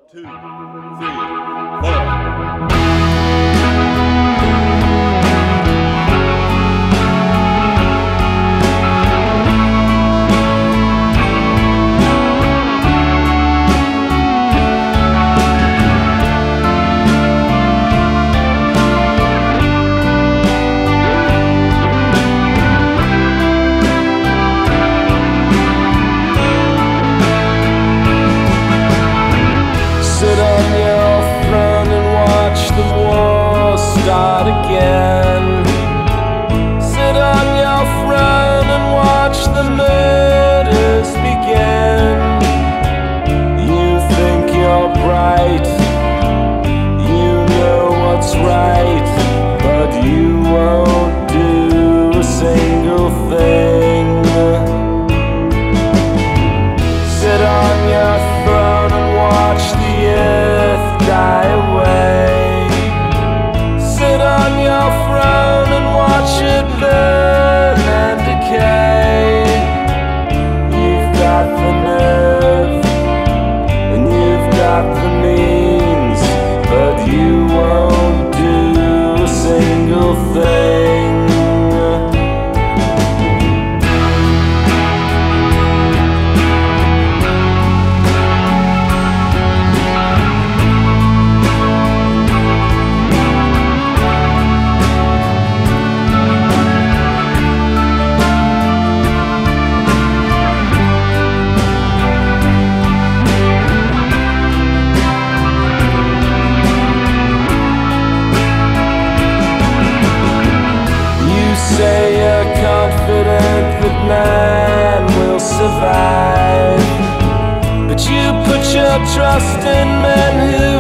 2, 3, 4. Sit on your throne and watch the war start again. Sit on your throne and watch the murders begin. You think you're bright, you know what's right, but you won't do a single thing. Sit on your throne and watch the earth die away. Sit on your throne and watch it burn and decay. You've got the nerve and you've got the means, but you won't do a single thing. Say you're confident that man will survive, but you put your trust in men who